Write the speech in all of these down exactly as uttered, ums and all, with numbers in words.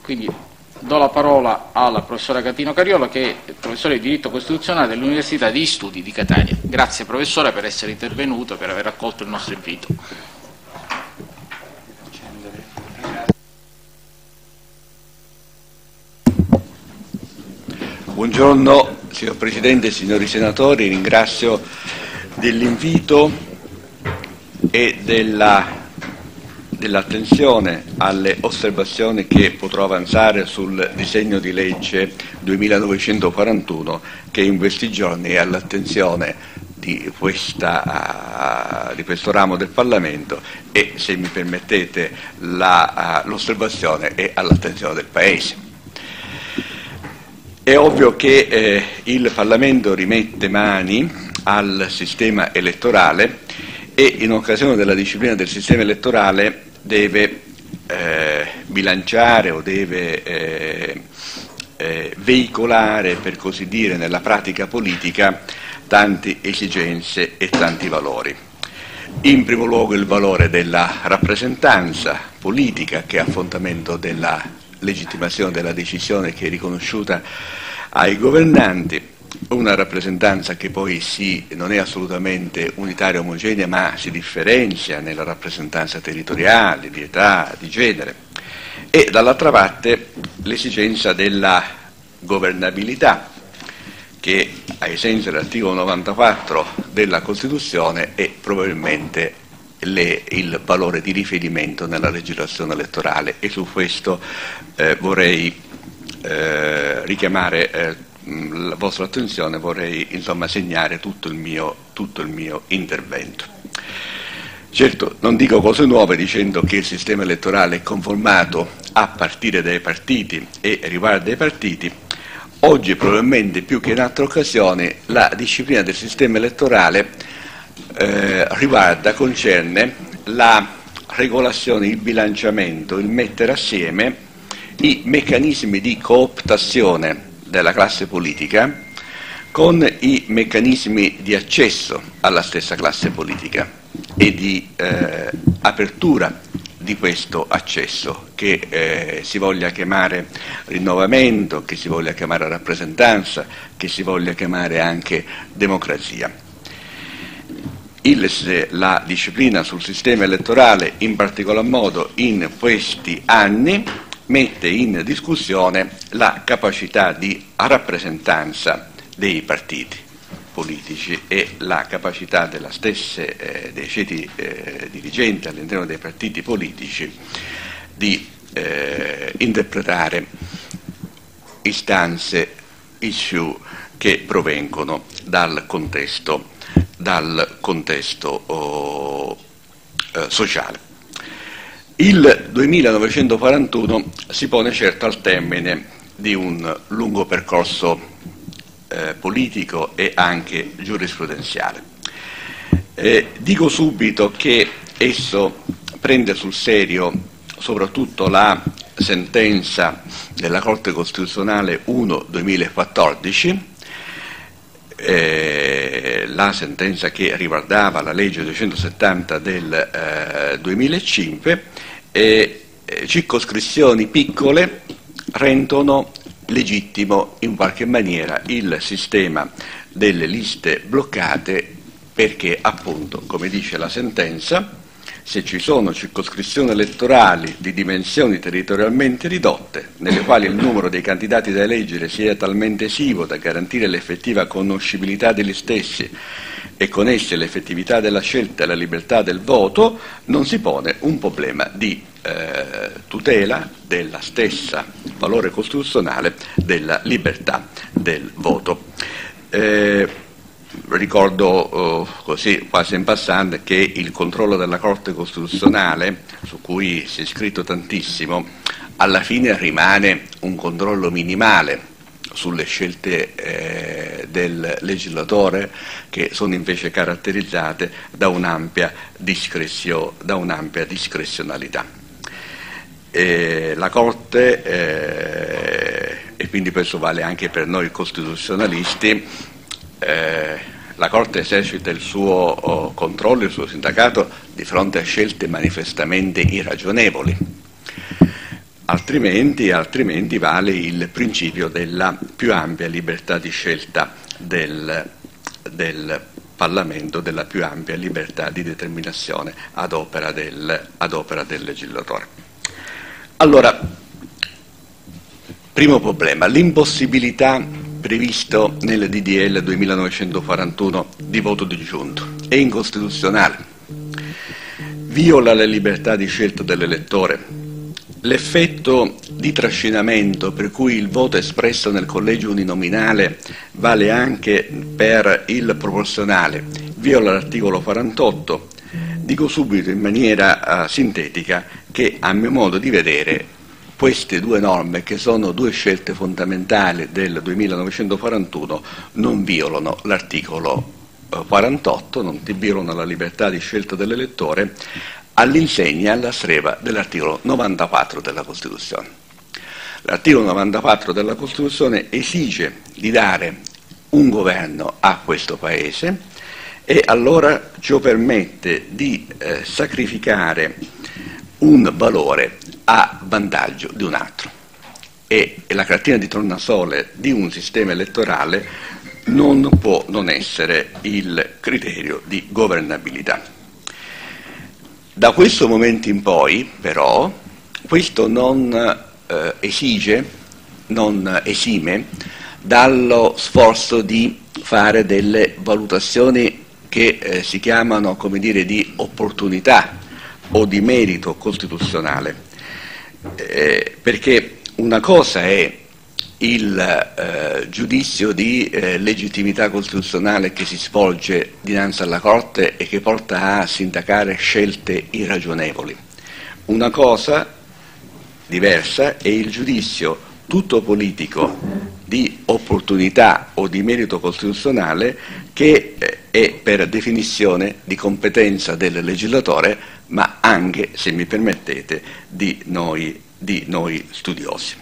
Quindi do la parola alla professora Catino Cariola, che è professore di diritto costituzionale dell'Università degli Studi di Catania. Grazie professore per essere intervenuto e per aver accolto il nostro invito. Buongiorno signor Presidente, signori senatori, ringrazio dell'invito e della dell'attenzione alle osservazioni che potrò avanzare sul disegno di legge duemilanovecentoquarantuno che in questi giorni è all'attenzione di, questa, uh, di questo ramo del Parlamento e, se mi permettete, la, uh, l'osservazione è all'attenzione del Paese. È ovvio che eh, il Parlamento rimette mani al sistema elettorale e in occasione della disciplina del sistema elettorale deve eh, bilanciare o deve eh, eh, veicolare, per così dire, nella pratica politica tante esigenze e tanti valori. In primo luogo il valore della rappresentanza politica, che è a fondamento della legittimazione della decisione, che è riconosciuta ai governanti. Una rappresentanza che poi sì, non è assolutamente unitaria e omogenea, ma si differenzia nella rappresentanza territoriale, di età, di genere. E dall'altra parte l'esigenza della governabilità, che ai sensi dell'articolo novantaquattro della Costituzione è probabilmente le, il valore di riferimento nella legislazione elettorale, e su questo eh, vorrei eh, richiamare eh, la vostra attenzione, vorrei insomma segnare tutto il mio, tutto il mio intervento. Certo, non dico cose nuove dicendo che il sistema elettorale è conformato a partire dai partiti e riguarda i partiti. Oggi, probabilmente più che in altre occasioni, la disciplina del sistema elettorale eh, riguarda, concerne la regolazione, il bilanciamento, il mettere assieme i meccanismi di cooptazione della classe politica con i meccanismi di accesso alla stessa classe politica e di eh, apertura di questo accesso, che eh, si voglia chiamare rinnovamento, che si voglia chiamare rappresentanza, che si voglia chiamare anche democrazia. Il, la disciplina sul sistema elettorale, in particolar modo in questi anni, mette in discussione la capacità di rappresentanza dei partiti politici e la capacità della stesse, eh, dei ceti eh, dirigenti all'interno dei partiti politici di eh, interpretare istanze, issue che provengono dal contesto, dal contesto oh, eh, sociale. Il duemilanovecentoquarantuno si pone certo al termine di un lungo percorso eh, politico e anche giurisprudenziale. Eh, dico subito che esso prende sul serio soprattutto la sentenza della Corte Costituzionale uno duemilaquattordici, eh, la sentenza che riguardava la legge duecentosettanta del eh, duemilacinque. E circoscrizioni piccole rendono legittimo in qualche maniera il sistema delle liste bloccate, perché appunto, come dice la sentenza, se ci sono circoscrizioni elettorali di dimensioni territorialmente ridotte, nelle quali il numero dei candidati da eleggere sia talmente esiguo da garantire l'effettiva conoscibilità degli stessi e con esse l'effettività della scelta e la libertà del voto, non si pone un problema di eh, tutela della stessa valore costituzionale della libertà del voto. Eh, ricordo oh, così quasi in passant che il controllo della Corte Costituzionale, su cui si è scritto tantissimo, alla fine rimane un controllo minimale sulle scelte eh, del legislatore, che sono invece caratterizzate da un'ampia discrezio, da un'ampia discrezionalità. E la Corte, eh, e quindi questo vale anche per noi costituzionalisti, eh, la Corte esercita il suo oh, controllo, il suo sindacato di fronte a scelte manifestamente irragionevoli. altrimenti, altrimenti vale il principio della più ampia libertà di scelta del, del Parlamento, della più ampia libertà di determinazione ad opera del, ad opera del legislatore. Allora, primo problema, l'impossibilità previsto nel D D L duemilanovecentoquarantuno di voto disgiunto è incostituzionale, viola la libertà di scelta dell'elettore. L'effetto di trascinamento per cui il voto espresso nel collegio uninominale vale anche per il proporzionale viola l'articolo quarantotto. Dico subito in maniera uh, sintetica che, a mio modo di vedere, queste due norme, che sono due scelte fondamentali del duemilanovecentoquarantuno, non violano l'articolo uh, quarantotto, non violano la libertà di scelta dell'elettore, all'insegna, alla stregua dell'articolo novantaquattro della Costituzione. L'articolo novantaquattro della Costituzione esige di dare un governo a questo Paese e allora ciò permette di eh, sacrificare un valore a vantaggio di un altro. E, e la cartina di tornasole di un sistema elettorale non può non essere il criterio di governabilità. Da questo momento in poi, però, questo non eh, esige, non esime dallo sforzo di fare delle valutazioni che eh, si chiamano, come dire, di opportunità o di merito costituzionale, eh, perché una cosa è il eh, giudizio di eh, legittimità costituzionale che si svolge dinanzi alla Corte e che porta a sindacare scelte irragionevoli. Una cosa diversa è il giudizio tutto politico di opportunità o di merito costituzionale che eh, è per definizione di competenza del legislatore, ma anche, se mi permettete, di noi, di noi studiosi.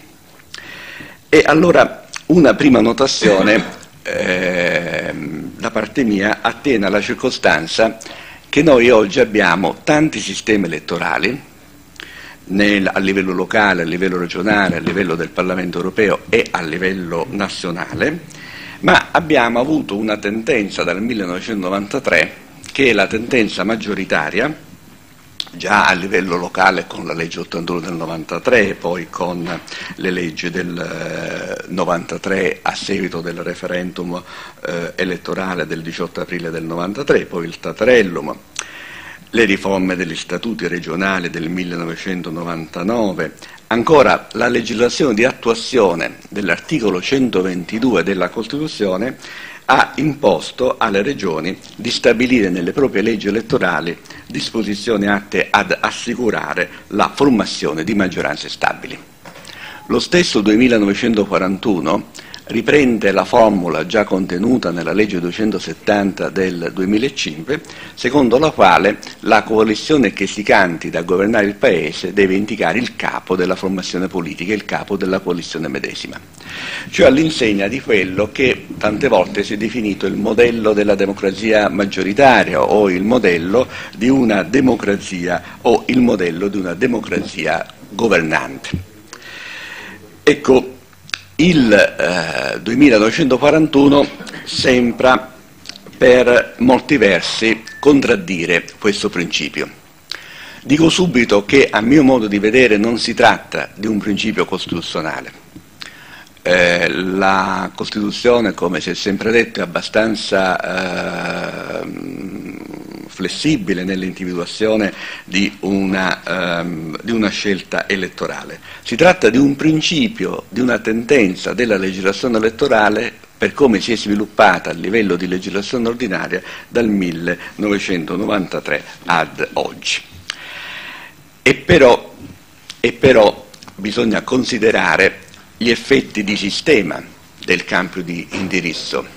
E allora una prima notazione eh, da parte mia attiene alla circostanza che noi oggi abbiamo tanti sistemi elettorali nel, a livello locale, a livello regionale, a livello del Parlamento europeo e a livello nazionale, ma abbiamo avuto una tendenza dal millenovecentonovantatré, che è la tendenza maggioritaria, già a livello locale con la legge ottantuno del novantatré e poi con le leggi del eh, novantatré a seguito del referendum eh, elettorale del diciotto aprile del novantatré, poi il Tatarellum, le riforme degli statuti regionali del millenovecentonovantanove, ancora la legislazione di attuazione dell'articolo centoventidue della Costituzione ha imposto alle regioni di stabilire nelle proprie leggi elettorali disposizioni atte ad assicurare la formazione di maggioranze stabili. Lo stesso duemilanovecentoquarantuno riprende la formula già contenuta nella legge duecentosettanta del duemilacinque, secondo la quale la coalizione che si candida a governare il Paese deve indicare il capo della formazione politica, il capo della coalizione medesima. Cioè all'insegna di quello che tante volte si è definito il modello della democrazia maggioritaria o il modello di una democrazia o il modello di una democrazia governante. Ecco, il eh, duemilanovecentoquarantuno sembra per molti versi contraddire questo principio. Dico subito che a mio modo di vedere non si tratta di un principio costituzionale. Eh, la Costituzione, come si è sempre detto, è abbastanza eh, flessibile nell'individuazione di una, ehm, di una scelta elettorale. Si tratta di un principio, di una tendenza della legislazione elettorale per come si è sviluppata a livello di legislazione ordinaria dal millenovecentonovantatré ad oggi. E però, e però bisogna considerare gli effetti di sistema del cambio di indirizzo,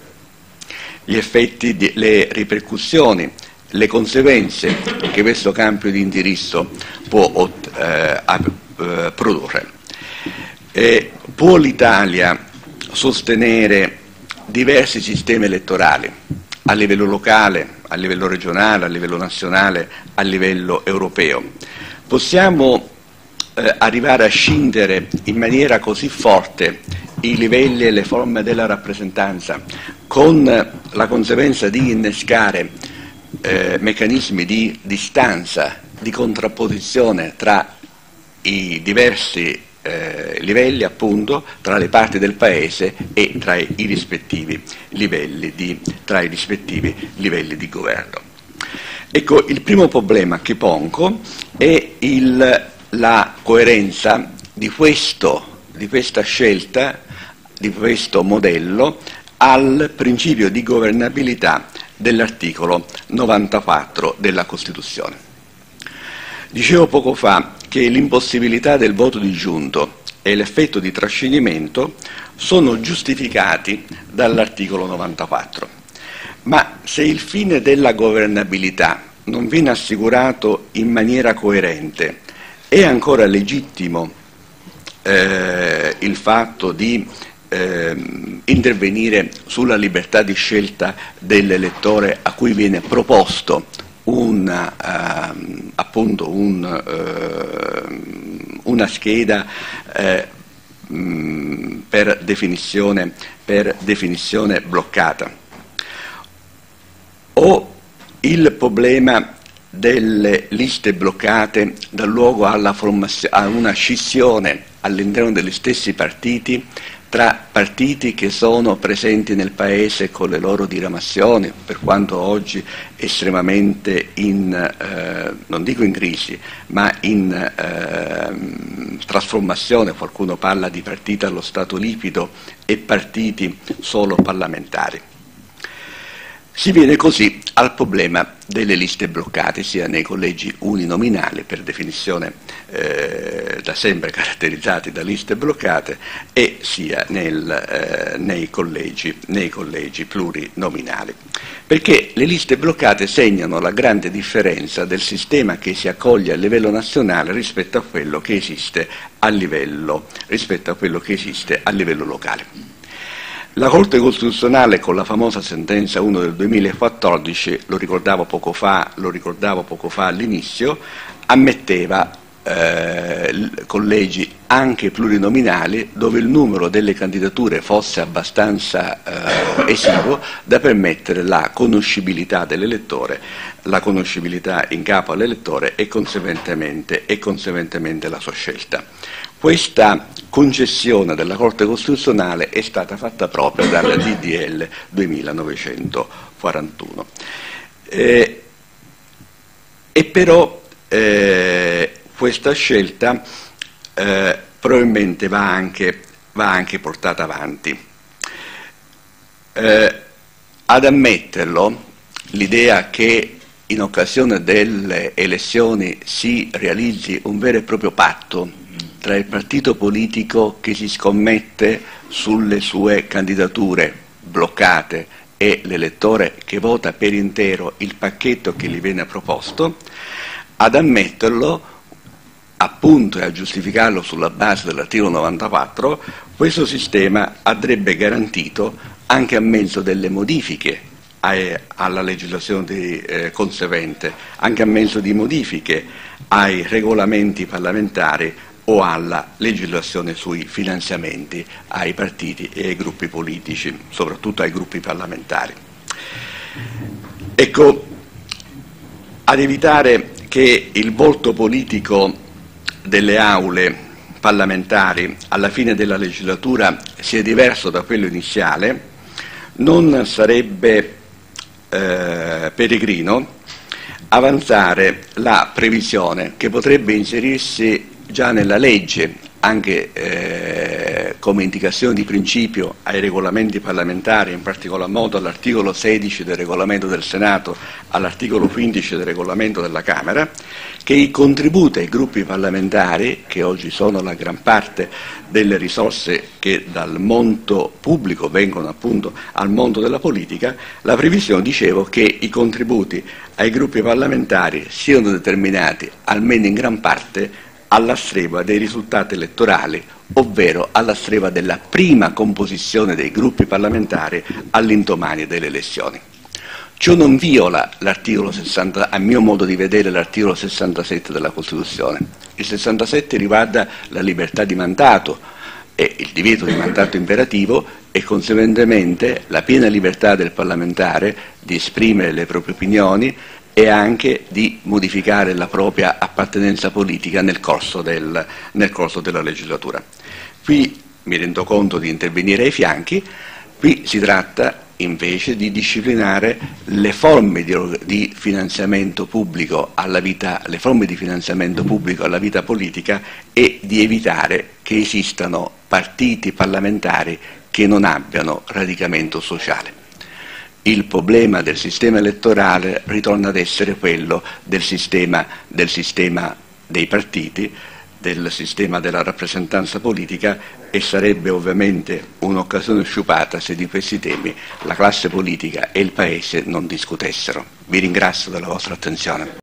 gli effetti, di, le ripercussioni, le conseguenze che questo cambio di indirizzo può eh, eh, produrre. Eh, può l'Italia sostenere diversi sistemi elettorali a livello locale, a livello regionale, a livello nazionale, a livello europeo? Possiamo eh, arrivare a scindere in maniera così forte i livelli e le forme della rappresentanza, con la conseguenza di innescare eh, meccanismi di distanza, di contrapposizione tra i diversi eh, livelli, appunto, tra le parti del Paese e tra i, i rispettivi livelli di, tra i rispettivi livelli di governo. Ecco, il primo problema che pongo è il, la coerenza di, questo, di questa scelta, di questo modello, al principio di governabilità dell'articolo novantaquattro della Costituzione. Dicevo poco fa che l'impossibilità del voto disgiunto e l'effetto di trascinamento sono giustificati dall'articolo novantaquattro. Ma se il fine della governabilità non viene assicurato in maniera coerente, è ancora legittimo eh, il fatto di eh, intervenire sulla libertà di scelta dell'elettore a cui viene proposto una, uh, appunto un, uh, una scheda eh, mh, per definizione, per definizione bloccata? O il problema delle liste bloccate dà luogo alla formazio- a una scissione all'interno degli stessi partiti tra partiti che sono presenti nel Paese con le loro diramazioni, per quanto oggi estremamente in, eh, non dico in crisi, ma in eh, trasformazione. Qualcuno parla di partiti allo stato liquido e partiti solo parlamentari. Si viene così al problema delle liste bloccate, sia nei collegi uninominali, per definizione eh, da sempre caratterizzati da liste bloccate, e sia nel, eh, nei, collegi, nei collegi plurinominali. Perché le liste bloccate segnano la grande differenza del sistema che si accoglie a livello nazionale rispetto a quello che esiste a livello, rispetto a quello che esiste a livello locale. La Corte Costituzionale, con la famosa sentenza uno del duemilaquattordici, lo ricordavo poco fa, lo ricordavo poco fa all'inizio, ammetteva eh, collegi anche plurinominali dove il numero delle candidature fosse abbastanza eh, esiguo da permettere la conoscibilità dell'elettore, la conoscibilità in capo all'elettore e conseguentemente, e conseguentemente la sua scelta. Questa concessione della Corte Costituzionale è stata fatta propria dalla D D L duemilanovecentoquarantuno. Eh, e però eh, questa scelta eh, probabilmente va anche, va anche portata avanti. Eh, ad ammetterlo, l'idea che in occasione delle elezioni si realizzi un vero e proprio patto tra il partito politico che si scommette sulle sue candidature bloccate e l'elettore che vota per intero il pacchetto che gli viene proposto, ad ammetterlo, appunto, e a giustificarlo sulla base dell'articolo novantaquattro, questo sistema andrebbe garantito anche a mezzo delle modifiche alla legislazione di, eh, conseguente, anche a mezzo di modifiche ai regolamenti parlamentari o alla legislazione sui finanziamenti ai partiti e ai gruppi politici, soprattutto ai gruppi parlamentari. Ecco, ad evitare che il volto politico delle aule parlamentari alla fine della legislatura sia diverso da quello iniziale, non sarebbe eh, peregrino avanzare la previsione che potrebbe inserirsi già nella legge, anche eh, come indicazione di principio ai regolamenti parlamentari, in particolar modo all'articolo sedici del regolamento del Senato, all'articolo quindici del regolamento della Camera, che i contributi ai gruppi parlamentari, che oggi sono la gran parte delle risorse che dal mondo pubblico vengono appunto al mondo della politica, la previsione, dicevo, che i contributi ai gruppi parlamentari siano determinati almeno in gran parte alla stregua dei risultati elettorali, ovvero alla stregua della prima composizione dei gruppi parlamentari all'indomani delle elezioni. Ciò non viola l'articolo sessanta, a mio modo di vedere, l'articolo sessantasette della Costituzione. Il sessantasette riguarda la libertà di mandato e il divieto di mandato imperativo e conseguentemente la piena libertà del parlamentare di esprimere le proprie opinioni e anche di modificare la propria appartenenza politica nel corso, del, nel corso della legislatura. Qui mi rendo conto di intervenire ai fianchi, qui si tratta invece di disciplinare le forme di, di finanziamento pubblico alla vita, le forme di finanziamento pubblico alla vita politica e di evitare che esistano partiti parlamentari che non abbiano radicamento sociale. Il problema del sistema elettorale ritorna ad essere quello del sistema, del sistema dei partiti, del sistema della rappresentanza politica, e sarebbe ovviamente un'occasione sciupata se di questi temi la classe politica e il Paese non discutessero. Vi ringrazio della vostra attenzione.